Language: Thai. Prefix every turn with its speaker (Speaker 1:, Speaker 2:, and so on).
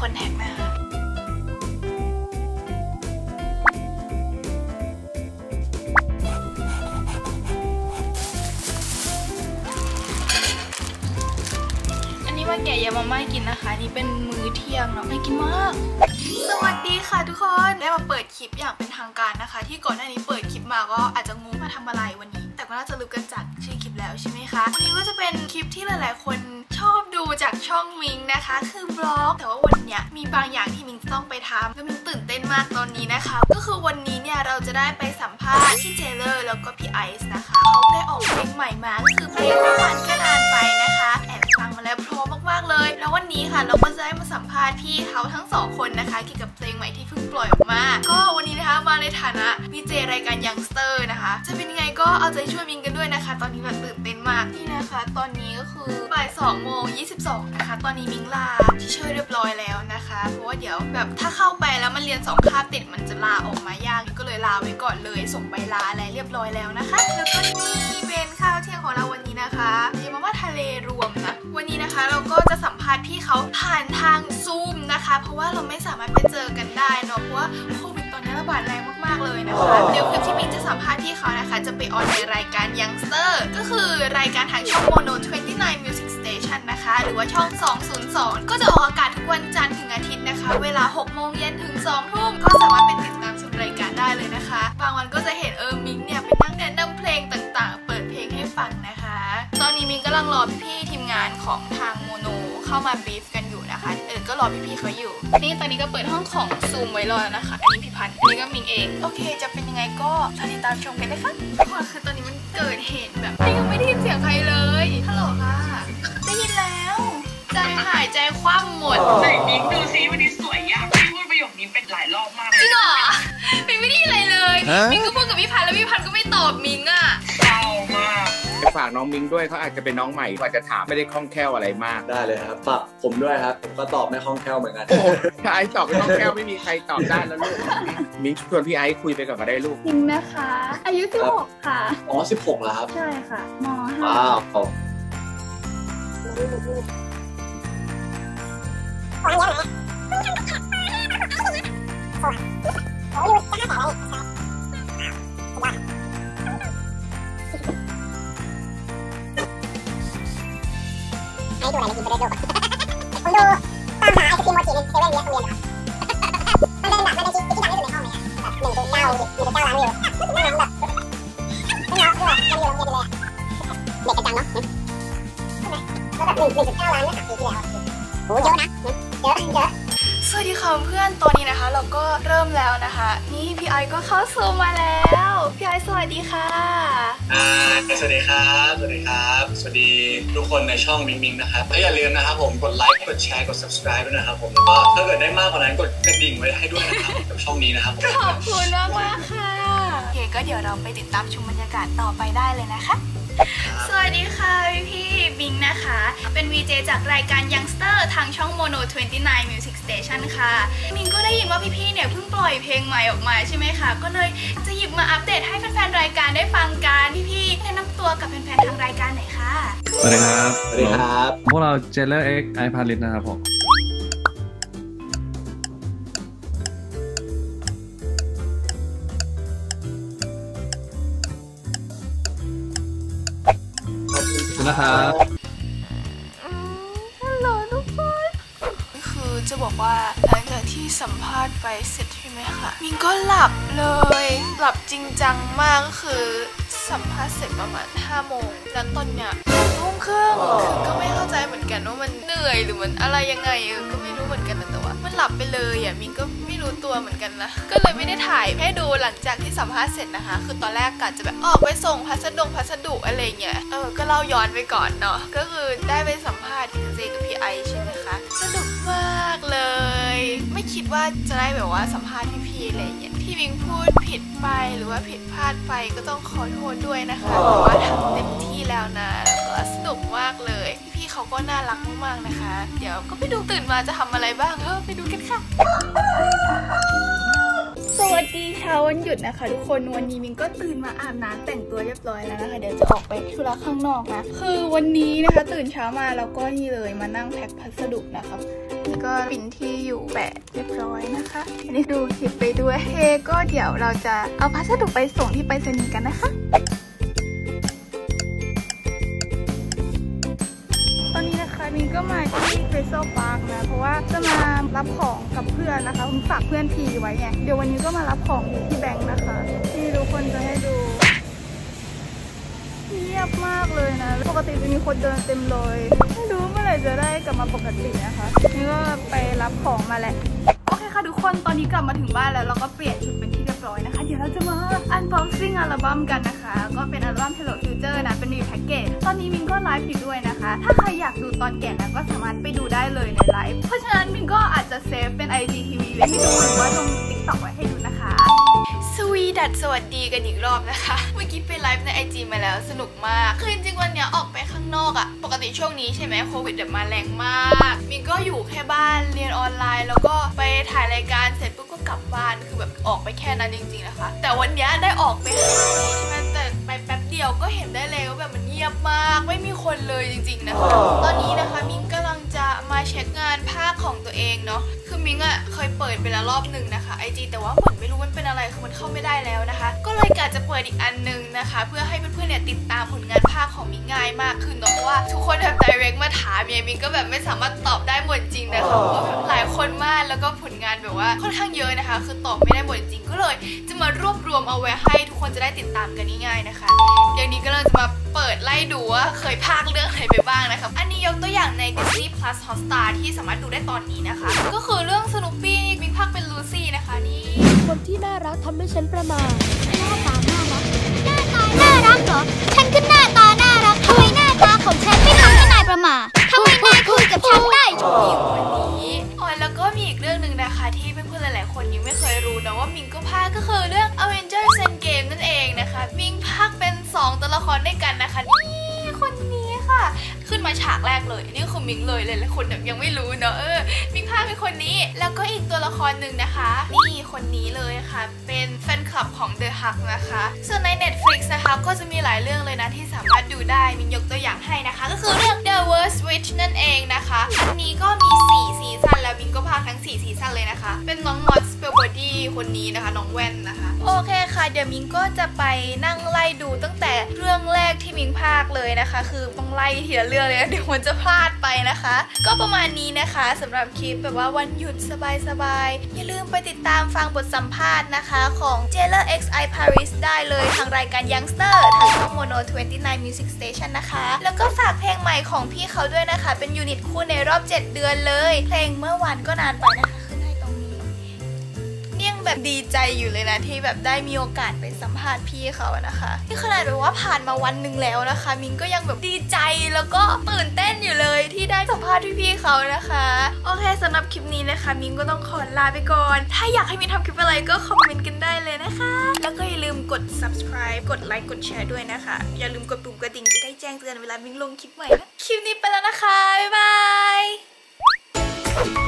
Speaker 1: อนแทคนะคะว่าแกะยามาม่ากินนะคะนี่เป็นมื้อเที่ยงเนาะน่ากินมากสวัสดีค่ะทุกคนได้มาเปิดคลิปอย่างเป็นทางการนะคะที่ก่อนหน้านี้เปิดคลิปมาก็อาจจะงงมาทำอะไรวันนี้แต่ก็น่าจะรู้กันจากชื่อคลิปแล้วใช่ไหมคะวันนี้ก็จะเป็นคลิปที่หลายๆคนชอบดูจากช่องมิงนะคะคือบล็อกแต่ว่าวันนี้มีบางอย่างที่มิงต้องไปทำแล้วมิงตื่นเต้นมากตอนนี้นะคะก็คือวันนี้เนี่ยเราจะได้ไปสัมภาษณ์พี่เจเลอร์แล้วก็พี่ไอซ์นะคะเขาได้ออกเพลงใหม่มาคือเพลงไม่นานก็นานไปนะคะแอบฟังมาแล้วเพราะมากๆเลยแล้ววันนี้ค่ะเราก็จะได้มาสัมภาษณ์พี่เขาทั้งสองคนนะคะเกี่ยวกับเพลงใหม่ที่เพิ่งปล่อยออกมาก็วันนี้นะคะมาในฐานะวีเจรายการยังสเตอร์นะคะจะเป็นยังไงก็เอาใจช่วยมิงกันด้วยนะคะตอนนี้แบบตื่นเต้นมากนี่นะคะตอนนี้ก็คือบ่าย2:22นะคะตอนนี้มิงลาที่ช่วยเรียบร้อยแล้วนะคะเพราะว่าเดี๋ยวแบบถ้าเข้าไปแล้วมันเรียน2 คาบติดมันจะลาออกมายากก็เลยลาไว้ก่อนเลยส่งใบลาอะไรเรียบร้อยแล้วนะคะแล้วก็นี่เป็นข้าวเที่ยงของเราวันนี้นะคะยำมาม่าทะเลรวมนะวันนี้นะคะเราก็จะสัมภาษณ์พี่เขาผ่านทางซูมนะคะเพราะว่าเราไม่สามารถไปเจอกันได้เนาะเพราะว่าโควิดตอนนี้ระบาดแรงมากๆเลยนะคะเดี๋ยวคลิปที่มิงจะสัมภาษณ์พี่เขานะคะจะไปออนในรายการยังสเตอร์ก็คือรายการทางช่อง Mono 29 Music Station นะคะหรือว่าช่อง202ก็จะออกอากาศทุกวันจันทร์ถึงอาทิตย์นะคะเวลา 6 โมงเย็นถึง 2 ทุ่มก็สามารถไปติดตามชมรายการได้เลยนะคะบางวันก็จะเห็นมิงเนี่ยไปนั่งแนะนำเพลงต่างๆเปิดเพลงให้ฟังนะคะตอนนี้มิงกำลังรอพี่ๆทีมงานของทางโมโนเข้ามาบีฟกันอยู่นะคะก็รอพี่ๆเขาอยู่นี่ตอนนี้ก็เปิดห้องของซูมไว้รอแล้วนะคะอันนี้พี่พันธ์อันนี้ก็มิงเองโอเคจะเป็นยังไงก็ติดตามชมกันนะคะทุกคนคือตอนนี้มันเกิดเหตุแบบยังไม่ได้ยินเสียงใครเลยฮัลโหลค่ะได้ยินแล้วใจหายใจคว่ำหมด
Speaker 2: ไหนมิงดูซิวันนี้สวยยากพี่พูดประโยคนี้เป็นหลายรอบมากเลย
Speaker 1: จริงเหรอมิงไม่ได้ยินอะไรเลยมิงก็พูดกับพี่พันธ์แล้วพี่พันธ์ก็ไม่ตอบมิงอ่ะ
Speaker 2: เศร้ามาก
Speaker 3: จะฝากน้องมิงด้วยเขาอาจจะเป็นน้องใหม่อาจจะถามไม่ได้คล่องแคล่วอะไรมาก
Speaker 4: ได้เลยครับฝากผมด้วยครับผมก็ตอบไม่คล่องแคล่วเหมือนกัน
Speaker 3: ถ้าไอซ์ตอบไม่คล่องแคล่วไม่มีใครตอบได้แล้วลูกมิงชวนพี่ไอซ์คุยไปก่อนก็ได้ลูก
Speaker 5: มิงนะคะอายุ16ค่ะ
Speaker 4: อ๋อ16แล้วครับ
Speaker 5: ใช่ค่ะม.5
Speaker 4: ว้าว
Speaker 6: ให้ดูอะไรในทีมไปได้ดูผมดูตามหาไอศครีมโมจิในเซเว่นเรียนเหรอมันเป็นแบบมันเป็นชิ้นที่ดังที่สุดในห้องเลยแบบ1.9 ล้านวิวน่ารักแบบไม่เอาด้วยมันอยู่โรงเรียนเลยเด็กกันจังเนาะใช่ไหมแล้วแบบ1.9 ล้านเมื่อ3 ปีที่แล้วโอ้เยอะนะเยอะ
Speaker 1: สวัสดีค่ะเพื่อนตอนนี้นะคะเราก็เริ่มแล้วนะคะนี่พี่ไอก็เข้าซูมมาแล้วพี่ไอสวัสดีค่ะ
Speaker 4: สวัสดีครับสวัสดีครับสวัสดีทุกคนในช่องมิงมิงนะครับและอย่าลืมนะครับผมกดไลค์กดแชร์กด subscribe ด้วยนะครับผมแล้วก็ถ้าเกิดได้มากกว่านั้นกดกระดิ่งไว้ให้ด้วยนะครับกับช่องนี้นะครับ
Speaker 1: ขอบคุณมากๆค่ะโอเคก็เดี๋ยวเราไปติดตามชมบรรยากาศต่อไปได้เลยนะคะสวัสดีค่ะพี่บิงนะคะเป็น VJ จากรายการ Youngster ทางช่อง Mono 29 Music Station ค่ะมิงก็ได้ยินว่าพี่ๆเนี่ยเพิ่งปล่อยเพลงใหม่ออกมาใช่ไหมคะก็เลยจะหยิบมาอัปเดตให้แฟนๆรายการได้ฟังกันพี่ๆแนะนำตัวกับแฟนๆทางรายการหน่อยค่ะ
Speaker 7: สวัสดีครับ
Speaker 4: สวัสดีครับ
Speaker 7: พวกเราเจเลอร์ X ไอพาริสนะครับผมนะครับ
Speaker 1: ฮัลโหลทุกคนคือจะบอกว่าหลังจากที่สัมภาษณ์ไปเสร็จใช่ไหมคะมิงก็หลับเลยหลับจริงจังมากก็คือสัมภาษณ์เสร็จประมาณ5 โมงแล้วตอนเนี้ยทุ่มครึ่งคือก็ไม่เข้าใจเหมือนกันว่ามันเหนื่อยหรือมันอะไรยังไงก็ไม่รู้เหมือนกันแต่ว่ามันหลับไปเลยอ่ะมิงก็ไม่รู้ตัวเหมือนกันนะก็เลยไม่ได้ถ่ายให้ดูหลังจากที่สัมภาษณ์เสร็จนะคะคือตอนแรกกะจะแบบออกไปส่งพัสดุอะไรเงี้ยก็เล่าย้อนไปก่อนเนาะก็คือได้ไปสัมภาษณ์พี่เจกับพี่ไอใช่ไหมคะสนุกมากเลยไม่คิดว่าจะได้แบบว่าสัมภาษณ์พี่อะไรเงี้ยที่มิงพูดผิดไปหรือว่าผิดพลาดไปก็ต้องขอโทษด้วยนะคะแต่ว่าทำเต็มที่แล้วนะแล้วก็สนุกมากเลยพี่เขาก็น่ารักมากๆนะคะเดี๋ยวก็ไปดูตื่นมาจะทำอะไรบ้างไปดูกันค่ะสวัสดีเช้าวันหยุดนะคะทุกคนวันนี้มินก็ตื่นมาอาบน้ำแต่งตัวเรียบร้อยแล้วนะคะเดี๋ยวจะออกไปธุระข้างนอกนะคือวันนี้นะคะตื่นเช้ามาแล้วก็นี่เลยมานั่งแพ็คพัสดุนะครับนี่ก็ปิ่นที่อยู่แปะเรียบร้อยนะคะอันนี้ดูคลิปไปด้วยก็เดี๋ยวเราจะเอาพัสดุไปส่งที่ไปรษณีย์กันนะคะตอนนี้นะคะมินก็มาที่เฟสโซพาร์คนะเพราะว่าจะมารับของกับเพื่อนนะคะผมฝากเพื่อนทีไว้ไงเดี๋ยววันนี้ก็มารับของอยู่ที่แบงค์นะคะที่ทุกคนจะให้ดูเงียบมากเลยนะปกติจะมีคนเดินเต็มเลยไม่รู้เมื่อไหร่จะได้กลับมาปกตินะคะนี่ก็ไปรับของมาแหละโอเคค่ะทุกคนตอนนี้กลับมาถึงบ้านแล้วเราก็เปลี่ยนชุดเป็นที่เรียบร้อยนะคะเดี๋ยวเราจะมาอันบ็อกซิ่งอัลบั้มกันนะคะก็เป็นอัลบั้ม Hello Future นะเป็นรีแพ็กเกจตอนนี้มินก็ไลฟ์อยู่ด้วยนะคะถ้าใครอยากดูตอนแกะนะก็สามารถไปดูได้เลยในไลฟ์เพราะฉะนั้นมินก็อาจจะเซฟเป็น IGTV ไว้ให้ดูหรือว่าลง TikTok ไว้ให้ดูนะคะสวัสดีกันอีกรอบนะคะเมื่อกี้ไปไลฟ์ใน IG มาแล้วสนุกมากคือจริงๆวันนี้ออกไปข้างนอกอะปกติช่วงนี้ใช่ไหมโควิดมาแรงมากมินก็อยู่แค่บ้านเรียนออนไลน์แล้วก็ไปถ่ายรายการเสร็จปุ๊บก็กลับบ้านคือแบบออกไปแค่นั้นจริงๆนะคะแต่วันนี้ได้ออกไปข้างนอกใช่ไหมแต่ไปแป๊บเดียวก็เห็นได้เลยว่าแบบมันเงียบมากไม่มีคนเลยจริงๆนะคะตอนนี้นะคะมินกำลังจะมาเช็คงานภาคของตัวเองเนาะคือมินอะเคยเปิดไปแล้วรอบหนึ่งนะคะ IG แต่ว่าเหมือนไม่รู้มันเป็นอะไรคือมันเข้าไม่ได้แล้วนะคะก็เลยกะจะเปิดอีกอันนึงนะคะเพื่อให้เพื่อนๆเนี่ยติดตามผลงานภาคของมินง่ายมากขึ้นเนาะเพราะว่าทุกคนแบบ direct มาถามมินก็แบบไม่สามารถตอบได้หมดจริงนะคะเพราะว่าแบบหลายคนมากแล้วก็ผลงานแบบว่าค่อนข้างเยอะนะคะคือตอบไม่ได้หมดจริงก็เลยจะมารวบรวมเอาไว้ให้ทุกคนจะได้ติดตามกันง่ายๆนะคะเดี๋ยวนี้ก็เลยจะมาเปิดไล่ดูว่าเคยภาคเรื่องอะไรไปบ้างนะคะอันนี้ยกตัวอย่างใน Disney Plus Hotstar ที่สามารถดูได้ตอนนี้นะคะก็คือเรื่องสนุปปี้มินภาคเป็นลูซี่นะคะนี่
Speaker 8: คนที่น่ารักทำให้ฉันประมาทหน้าตาน่ารักหน้าตาน่ารักเหรอฉันก็หน้าตาน่ารักทำไมหน้าตาของฉันไม่ทำให้นายประมาททำไมนายคุยกับฉันได้
Speaker 1: อยู่วันนี้แล้วก็มีอีกเรื่องหนึ่งนะคะที่เพื่อนๆหลายๆคนยังไม่เคยรู้นะว่ามิงก็ภาคก็คือเรื่อง Avengers Endgame นั่นเองนะคะมิงภาคเป็น2ตัวละครด้วยกันนะคะนี่คนนี้ค่ะขึ้นมาฉากแรกเลยนี่คือมิงเลยหลายๆคนยังไม่รู้เนาะมิงภาคเป็นคนนี้แล้วก็อีกตัวละครหนึ่งนะคะนี่คนนี้เลยค่ะเป็นแฟนคลับของ The Hulk นะคะส่วนใน Netflix นะคะก็จะมีหลายเรื่องเลยนะที่สามารถดูได้มิงยกตัวอย่างให้นะคะก็คือเรื่อง The Worst Witch นั่นเองนะคะอันนี้ก็มี4ซีซั่นแล้วมิงก็ภาคทั้ง4ซีซั่นเลยนะคะเป็นน้องมอสสเปลบอดี้คนนี้นะคะน้องแว่นนะคะโอเคค่ะเดี๋ยวมิงก็จะไปนั่งไล่ดูตั้งแต่เรื่องแรกที่มิงภาคเลยนะคะคือต้องไล่ทีละเรื่องเลยเดี๋ยวมันจะพลาดไปนะคะก็ประมาณนี้นะคะสำหรับคลิปแบบว่าวันหยุดสบายๆอย่าลืมไปติดตามฟังบทสัมภาษณ์นะคะของ Jailer X I Paris ได้เลยทางรายการ Youngster ทางช่อง Mono 29 Music Station นะคะแล้วก็ฝากเพลงใหม่ของพี่เขาด้วยนะคะเป็นยูนิตคู่ในรอบ7เดือนเลยเพลงเมื่อวานก็นานไปนะคะขึ้นให้ตรงนี้ยังแบบดีใจอยู่เลยนะที่แบบได้มีโอกาสไปสัมภาษณ์พี่เขานะคะที่ขนาดแบบว่าผ่านมาวันหนึ่งแล้วนะคะมินก็ยังแบบดีใจแล้วก็ตื่นเต้นอยู่เลยที่ได้สัมภาษณ์พี่เขานะคะโอเคสำหรับคลิปนี้นะคะมินก็ต้องขอลาไปก่อนถ้าอยากให้มินทำคลิปอะไรก็คอมเมนต์กันได้เลยนะคะแล้วก็อย่าลืมกด subscribe กดไลค์กดแชร์ด้วยนะคะอย่าลืมกดปุ่มกระดิ่งจะได้แจ้งเตือนเวลามินลงคลิปใหม่นะคลิปนี้ไปแล้วนะคะบ๊ายบาย